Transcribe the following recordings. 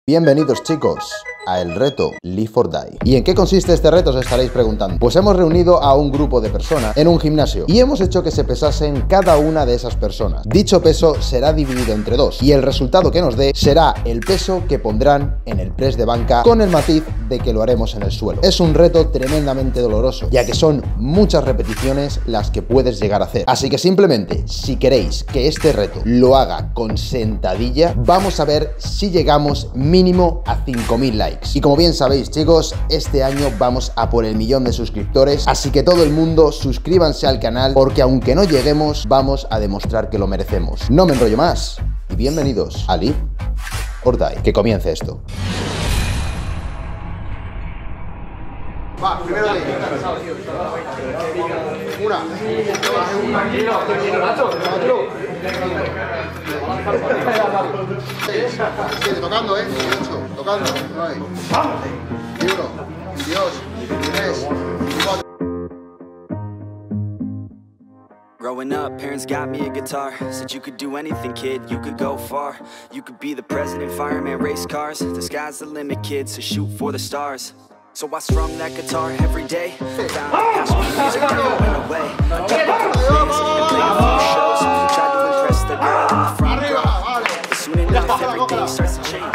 Bienvenidos chicos a el reto Live or Die. ¿Y en qué consiste este reto? Os estaréis preguntando. Pues hemos reunido a un grupo de personas en un gimnasio y hemos hecho que se pesasen cada una de esas personas. Dicho peso será dividido entre dos y el resultado que nos dé será el peso que pondrán en el press de banca, con el matiz de que lo haremos en el suelo. Es un reto tremendamente doloroso, ya que son muchas repeticiones las que puedes llegar a hacer. Así que simplemente, si queréis que este reto lo haga con sentadilla, vamos a ver si llegamos mínimo a 5000 likes. Y como bien sabéis chicos, este año vamos a por el 1.000.000 de suscriptores, así que todo el mundo suscríbanse al canal, porque aunque no lleguemos, vamos a demostrar que lo merecemos. No me enrollo más y bienvenidos a Live or Die. Que comience esto. Va, primero de una. Tranquilo, Nacho. 7, tocando, 8, tocando, 9, 21, 22, 23, 24. Growing up, parents got me a guitar. Said you could do anything, kid, you could go far. You could be the president, fireman, race cars. The sky's the limit, kid, so shoot for the stars. So I strum that guitar every day. Found a passion for music, never went away. I took my plans and played a few shows. Tried to impress the girl in the front row. But soon enough, everything starts to change.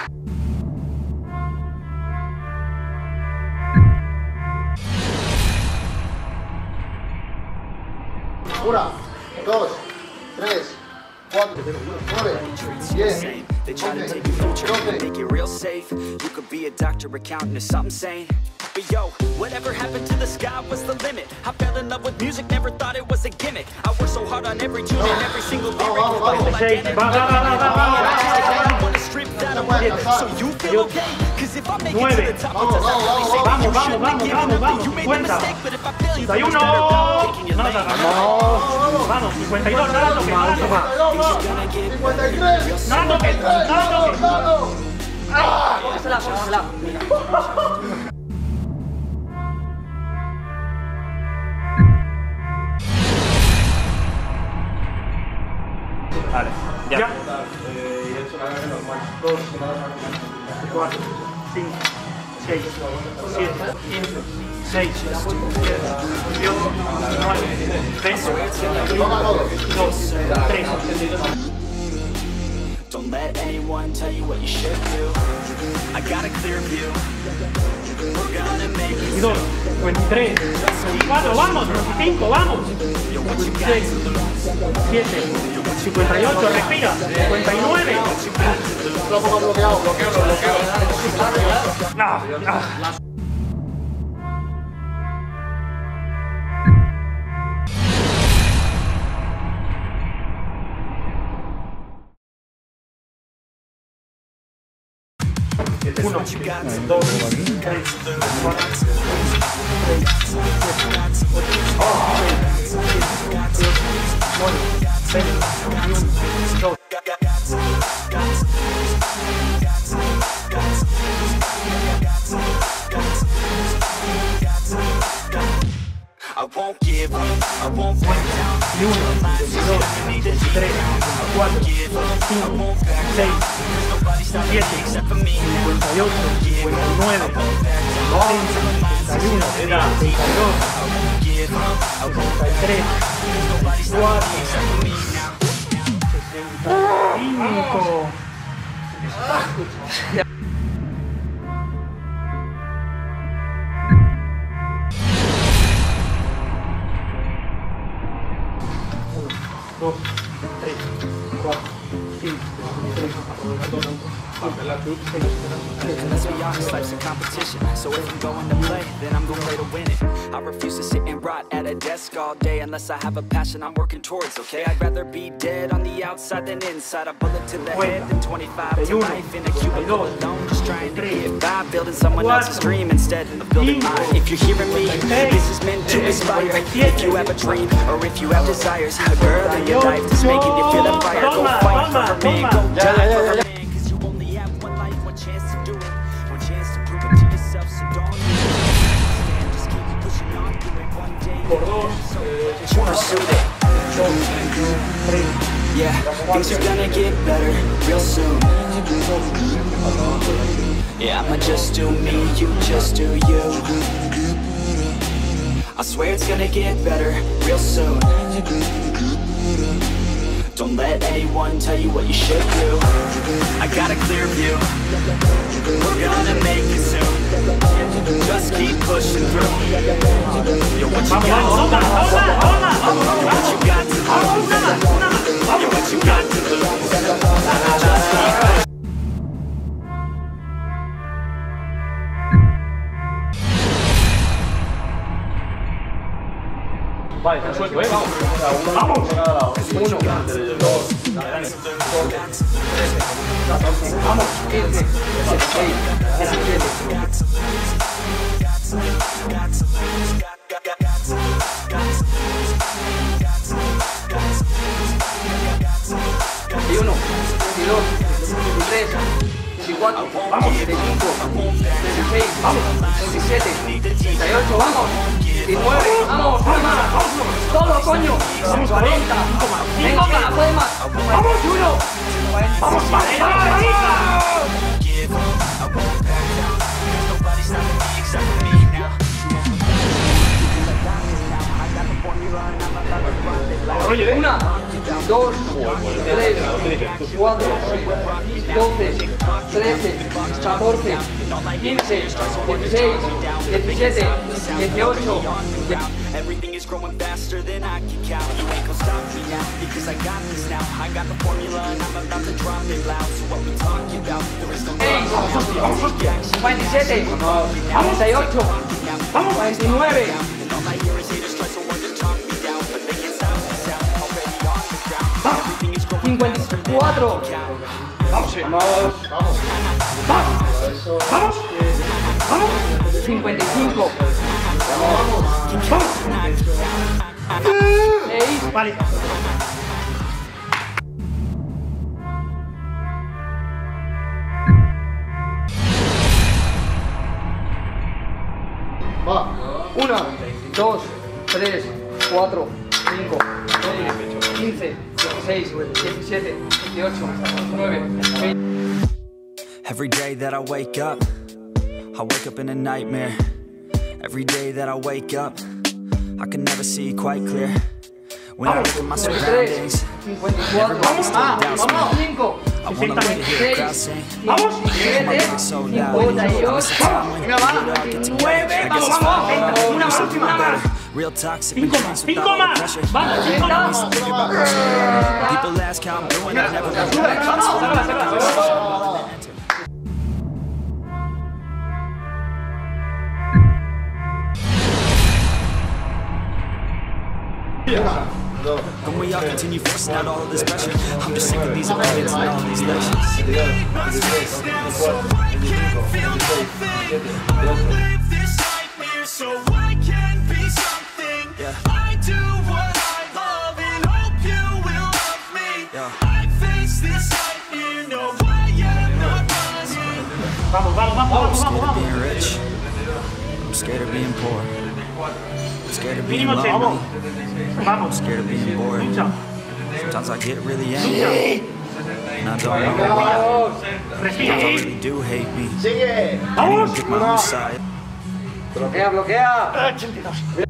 Una, 2, 3, 4, 9, 10. They try to take your future and make it real safe. You could be a doctor, accountant, or something sane. But yo, whatever happened to the sky was the limit. I fell in love with music, never thought it was a gimmick. I worked so hard on every tune and every single lyric. My whole identity. I wanna strip that away. So you feel okay? Cause if I make it to the top, it doesn't really say that you shouldn't have given up. You made a mistake, but if I fail, you feel better about taking your lane. Vamos, 52, nada toque, nada toque. 53. Nada toque, nada toque. Vale, ya. 2, 4, 5, 6, 7, 15, 6, 7, 18, 9, 20, 2, 3. Don't let anyone tell you what you should do. I got a clear view. We're gonna make it. 22, 23, 24, vamos, 25, vamos. 26, 7, 58, respira, 59. Lo pongo bloqueado. No. 1, 2, 3, 4, 6, 7, 8, I won't give up, I won't back down. 1, 2, 3, 4, 5, 6, 7, 58, 59, 60, 61, 62, 63, 64, 65. Dos, 3, 4, 5, 6, 7, 8, Let's be honest, life's a competition. So if I'm going to play, then I'm gonna play to win it. I refuse to sit and rot at a desk all day unless I have a passion I'm working towards, okay? I'd rather be dead on the outside than inside. A bullet to the head than 25 to life in a cubicle alone, just trying to get by, building someone else's dream instead of building mine. If you're hearing me, this is meant to inspire. If you have a dream or if you have desires, a girl in your life that's making you feel that fire. Go fight for her man, go die for her man. Cause you only have one life, one chance to do it, one chance to prove it to yourself. So don't just keep pushing on, do it one day. Pursue it. Yeah, things are gonna get better real soon. Yeah, I'ma just do me, you just do you. I swear it's gonna get better real soon. Don't let anyone tell you what you should do. I got a clear view. We're gonna make it soon. Just keep pushing through. You're what you got to lose. You're what you got to lose. You're what you got to lose. Just keep pushing. Vale, te suelto, vamos. Vamos. 1, 2, 3, vamos. 15, 16, 17. Y 1, 22, 23, 24, vamos. 25, 26, vamos. 27, 38, vamos. 19, vamos, vamos, todo coño, 40, venga, que la puede más, vamos, 1, vamos, vale, oye, 1, 2, 3, 4, 12, 13, 14, 15, 16, 17, 18. Everything is growing faster than I can count. You ain't gonna stop me now, because I got this now. I got the formula and I'm about to drop it loud. So what we talking about? There is no 27, 28, 29. And all I hear is haters try so hard to talk me down, but they can't stop the sound. Already on the ground. Everything is growing 54. Vamos, vamos, vamos, vamos, vamos, 55. Vamos, vamos. Vale. Va. 1, 2, 3, 4, 5, 6, 15, 16, 17, 18, 19, 20. Every day that I wake up in a nightmare. Every day that I wake up, I can never see quite clear. When I look at my surroundings, everybody's still doubting me. I wanna let it hear the crowd sing. My music's so loud. I miss the time when it all get together. I guess it's fine. Do something better. Real toxic and drinks without all the pressure. Everyone always thinking about pressure. People ask how I'm doing, I never really know. When we all continue forcing out all of this pressure, I'm just sick of these opinions and all these lectures. I'm scared of being rich. I'm scared of being poor. I'm scared of being lonely. I'm scared of being bored. Sometimes I get really angry. And I don't know why. Sometimes I really do hate me. Can't even pick my own side. Bloquea, bloquea. 82.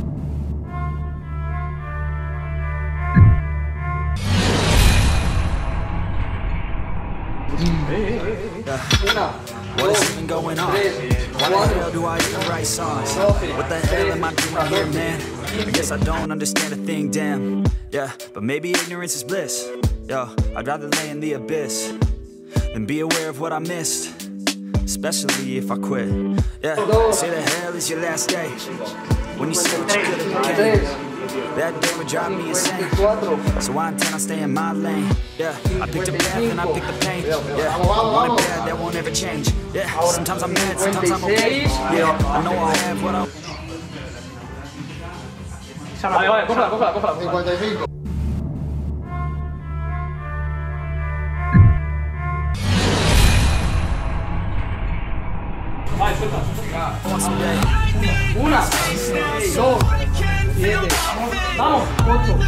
What is even going on? Why the hell do I even write songs? What the hell am I doing here, man? I guess I don't understand a thing, damn. Yeah, but maybe ignorance is bliss. Yo, I'd rather lay in the abyss than be aware of what I missed, especially if I quit. Yeah, say the hell is your last day, when you say what you could have became. That day would drive me insane, so I intend on staying in my lane. Yeah, I picked a path and I picked the pain. Yeah, I want it bad, that won't ever change. Yeah, sometimes I'm mad, sometimes I'm okay. Yeah, I know I'll have what I... Vale, cógela. 55. Vale, suelta. 1, 2, 7. Vamos, 8.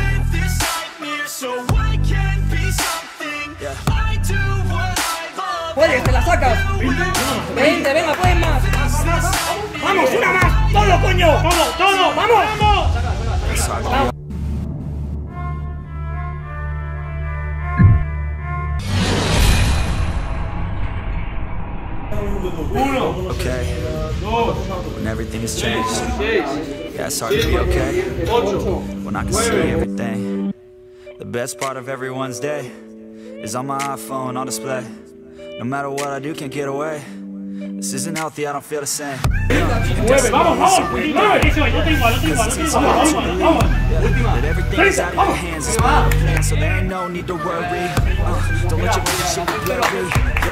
Puedes, te la sacas. 20, venga, puedes más. Vamos, una más. Todo, coño. Todo, vamos. Vamos. Okay. When everything has changed, yeah, it's hard to be okay. When I can see everything. The best part of everyone's day is on my iPhone on display. No matter what I do, can't get away. This isn't healthy, I don't feel the same. Vamos. Eso, yo tengo igual. Vamos. That everything is out of your hands, it's my plan, so there ain't no need to worry. Don't let your vision get blurry.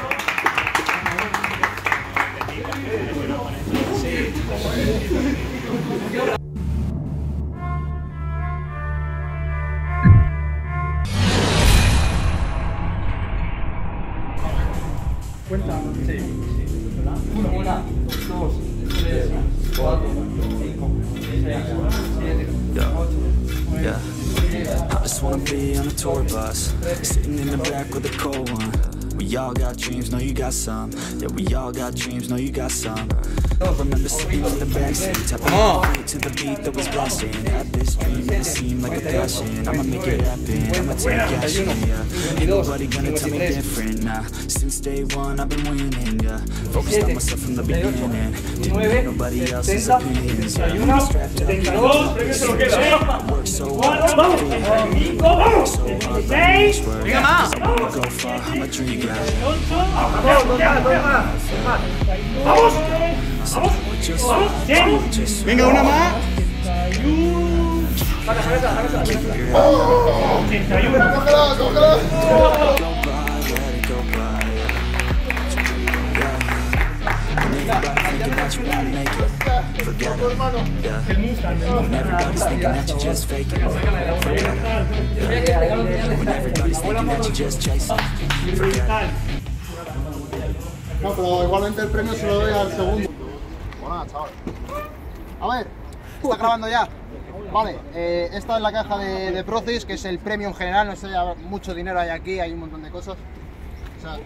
Cuenta. Sí. 1, 2, 3, 4, 5, 6, 7, 8, 9. Yeah. I just wanna be on a tour bus, sitting in the back with a cold one. We all got dreams, know you got some. Yeah, we all got dreams, know you got some. Remember sitting in the backseat, tapping my feet to the beat that was blasting. Had this dream, it seemed like a passion. I'ma make it happen, I'ma take action, yeah. Ain't nobody gonna tell me different, nah. Since day one, I've been winning, yeah. Focused on myself from the beginning. Didn't need nobody else's opinions, yeah. I'm strapped up, work so hard, work so hard, Venga más. go far, I'm a dream, yeah. Vamos. Venga, una más. 81. Cógela. Everybody's thinking that you're just faking. When everybody's thinking that you're just chasing. No, pero igualmente el premio se lo doy al segundo. Buena, chaval. A ver, está grabando ya. Vale, esta es la caja de Procis, que es el premio en general. No sé, mucho dinero hay aquí, hay un montón de cosas. O sea,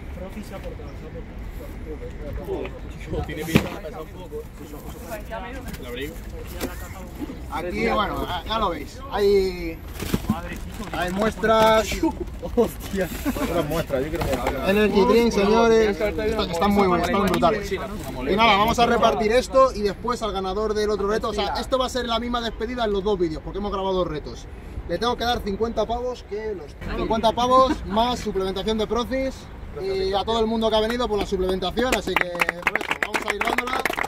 aquí, bueno, ya lo veis. Hay muestras. Hostia. muestras, yo creo que... Energy Drink, señores. Están muy buenos, están brutales. Y nada, vamos a repartir esto y después al ganador del otro reto. O sea, esto va a ser la misma despedida en los dos vídeos, porque hemos grabado dos retos. Le tengo que dar 50 pavos, que los 50 pavos más suplementación de Procis. Y a todo el mundo que ha venido por la suplementación, así que por eso, vamos a ir dándola.